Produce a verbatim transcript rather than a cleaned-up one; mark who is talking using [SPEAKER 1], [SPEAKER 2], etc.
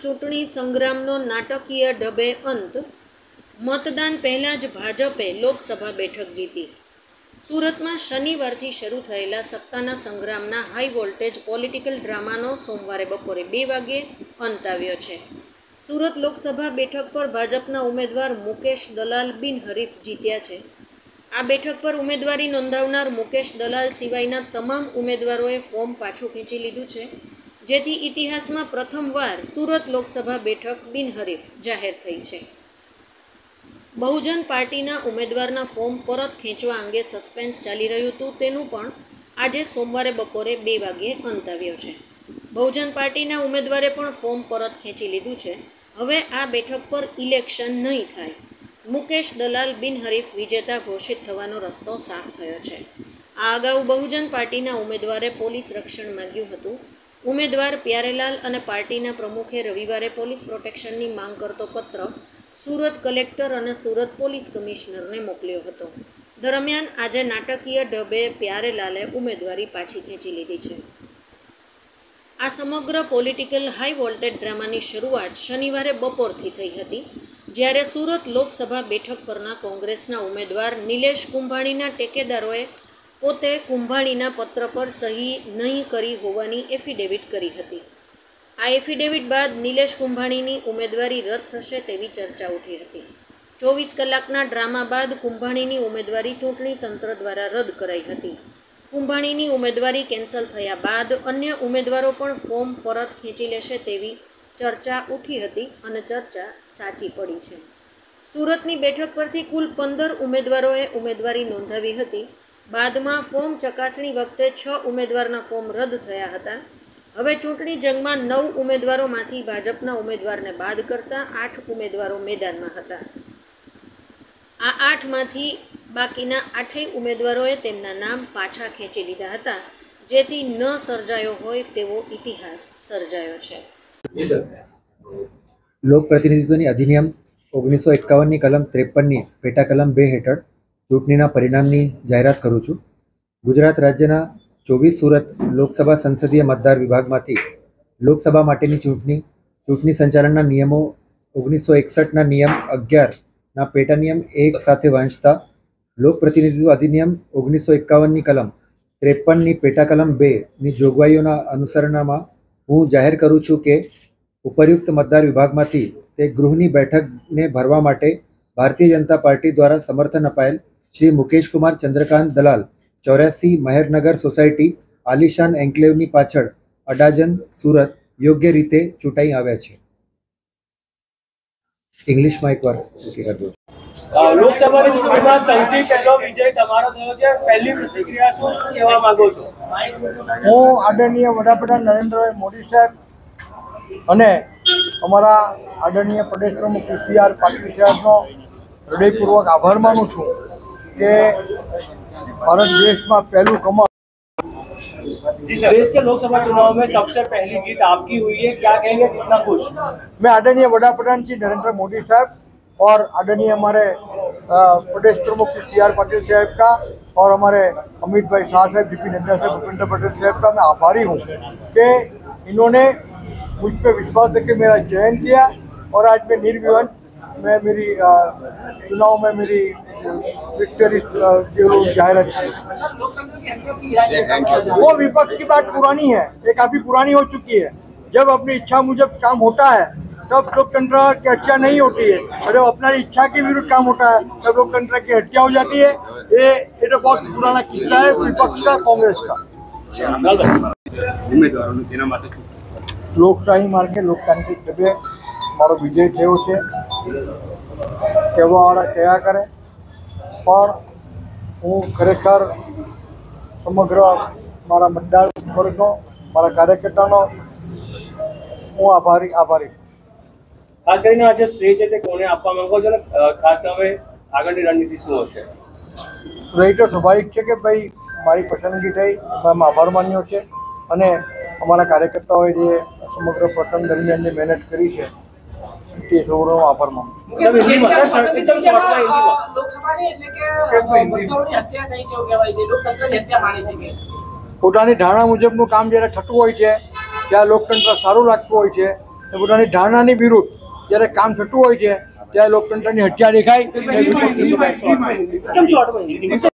[SPEAKER 1] ચૂંટણી સંગ્રામનો નાટકીય ઢબે અંત। मतदान पहला ज भाजपे लोकसभा बैठक जीती। सूरतમાં શનિવારથી શરૂ થયેલા સત્તાના સંગ્રામના હાઈ વોલ્ટેજ પોલિટિકલ ડ્રામાનો સોમવારે બપોરે બે વાગે અંત આવ્યો છે। सूरत लोकसभा बैठक पर भाजपના ઉમેદવાર મુકેશ દલાલ બિનહરીફ જીત્યા છે। આ બેઠક પર ઉમેદવારી નોંધાવનાર મુકેશ દલાલ સિવાયના તમામ ઉમેદવારોએ ફોર્મ પાછું ખેંચી લીધું છે, જેથી ઇતિહાસમાં પ્રથમવાર सूरत लोकसभा बैठक બિનહરીફ જાહેર થઈ છે। बहुजन पार्टीना उम्मीदवारना फॉर्म परत खेंचवा अंगे सस्पेन्स चाली रह्युं हतुं, तेनुं पण आजे सोमवारे बपोरे बे वागे अंत आव्यो छे। बहुजन पार्टीना उम्मीदवारे पण फॉर्म परत खेंची लीधुं छे। हवे आ बेठक पर इलेक्शन नहीं थाय। मुकेश दलाल बिनहरीफ विजेता घोषित थवानो रस्तो साफ थयो छे। आ अगाऊ बहुजन पार्टीना उम्मीदवारे पोलीस रक्षण मांग्युं हतुं। उम्मीदवार प्यारेलाल अने पार्टीना प्रमुखे रविवारे पोलीस प्रोटेक्शननी मांग करतो पत्र सूरत कलेक्टर और सूरत पोलीस कमिश्नर ने मोकल्यो हतो। दरमियान आज नाटकीय ढबे प्यारेलाले उम्मीदवारी पाछी खेंची लीधी छे। आ समग्र पॉलिटिकल हाई वोल्टेज ड्रामानी शरूआत शनिवारे बपोरथी थई हती, ज्यारे सूरत लोकसभा बैठक परना कोंग्रेसना उम्मीदवार निलेश कुंभाणीना टेकेदारोए पोते कुंभाणीना पत्र पर सही नहीं करी होवानी एफिडेविट करी हती। आ एफिडेविट बाद निलेश कुंभाणीनी उम्मीदवारी रद्द थशे तेवी चर्चा उठी हती। चौवीस कलाकना ड्रामा बाद कुंभाणीनी उम्मीदवारी चूंटणी तंत्र द्वारा रद्द कराई हती। कुंभाणीनी उम्मीदवारी केन्सल थया बाद अन्य उम्मीदवारो पण फॉर्म परत खेंची लेशे तेवी चर्चा उठी हती अने चर्चा साची पड़ी छे। सूरतनी बेठक परथी कुल पंदर उम्मीदवारोए उम्मीदवारी नोंधावी हती। बादमां फॉर्म चकासणी वखते छ उम्मीदवारना फॉर्म रद्द थया हता। हवे चूंटणी जंगमां नव उम्मीदवारोमांथी भाजपना उम्मीदवारने बाद करता आठ उम्मीदवारो मैदानमां हता। आ आठमांथी बाकीना आठेय उम्मीदवारोए तेमना नाम पाछा खेंची लीधा हता, जेथी न सर्जायो होय तेवो इतिहास सर्जायो छे।
[SPEAKER 2] लोक प्रतिनिधित्वनी अधिनियम ओगनीसो एकावन कलम त्रेपन पेटा कलम बे हेठळ चूंटणीना परिणामनी जाहेरात करूं छुं। गुजरात राज्यना चौबीस सूरत लोकसभा संसदीय मतदार विभाग में लोकसभा माटेनी चूंटणी चूंटणी संचालनना नियमों ओगनीसो एकसठ ना नियम अगियार ना पेटा नियम एक साथे वांचता लोक प्रतिनिधित्व अधिनियम ओगनीसो एकावन कलम त्रेपन पेटा कलम बे नी जोगवाईओना अनुसरणमां हूँ जाहेर करूँ छूँ के उपरयुक्त मतदार विभाग में ते गृहनी बैठक ने भरवा माटे भारतीय जनता पार्टी द्वारा समर्थन अपायेल श्री मुकेश कुमार चंद्रकांत दलाल चौरासी महेरनगर सोसायटी आलिशान एन्क्लेवनी पाछळ अडाजन सूरत योग्य रीते चूंटाई आव्या छे। इंग्लिश में एक बार
[SPEAKER 3] लोकसभा चूंटणीमां सौथी पहेलो विजय तमारो थयो छे। पहेली प्रतिक्रिया शुं शुं कहेवा मांगो छो?
[SPEAKER 4] हूँ आदरणीय वडाप्रधान नरेन्द्र मोदी साहेब अने अमरा आदरणीय प्रदेश प्रमुख सी आर पाटील साहेबनो हृदयपूर्वक आभार मानु छूं के भारत देश में पहलू कमल।
[SPEAKER 3] देश के लोकसभा चुनाव में सबसे पहली जीत आपकी हुई है, क्या कहेंगे, कितना खुश?
[SPEAKER 4] मैं आदरणीय वडाप्रधान जी नरेंद्र मोदी साहब और आदरणीय हमारे प्रदेश प्रमुख सी आर पाटिल साहब का और हमारे अमित भाई शाह साहब, जेपी नड्डा साहब, भूपेंद्र पटेल साहब का मैं आभारी हूँ कि इन्होंने मुझ पर विश्वास करके मेरा चयन किया और आज मैं निर्विवाद मैं मेरी चुनाव में मेरी विक्टरी जाहिर की। वो विपक्ष की बात पुरानी है, ये काफी पुरानी हो चुकी है। जब अपनी इच्छा मुजब काम होता है तब लोकतंत्र की हत्या नहीं होती है, और जब अपना इच्छा के विरुद्ध काम होता है तब लोकतंत्र की हत्या हो जाती है। ये ये तो बहुत पुराना किस्सा है विपक्ष का, कांग्रेस का। लोकशाही मार्गे लोकतांत्रिक ढबे मारो विजय थयो छे, कहेवावाळा कह्या करे, पण हूँ खरेखर समग्र मारा मतदार वर्गनो मारा कार्यकर्तानो हूँ आभारी आभारी
[SPEAKER 3] खास करीने आज श्रेय छे ते कोने आपवा मांगो छो? खास करे આગળની રણનીતિ શું હશે?
[SPEAKER 4] શ્રેય તો સ્વાભાવિક છે કે ભાઈ મારી પસંદગી થઈ, એમાં આભાર માન્યો છે અને અમારા કાર્યકર્તાઓએ જે સમગ્ર પ્રથમ દરમિયાન જે મહેનત કરી છે તે સૌનો આભાર માનું। પોતાની ધારણા મુજબનું કામ જ્યારે થતું હોય છે ત્યાં લોકતંત્ર સારું લાગતું હોય છે એ પોતાની ધારણાની વિરુદ્ધ જ્યારે કામ થતું હોય છે ત્યારે લોકતંત્રની હત્યા દેખાય.
[SPEAKER 3] એકદમ શોર્ટમાં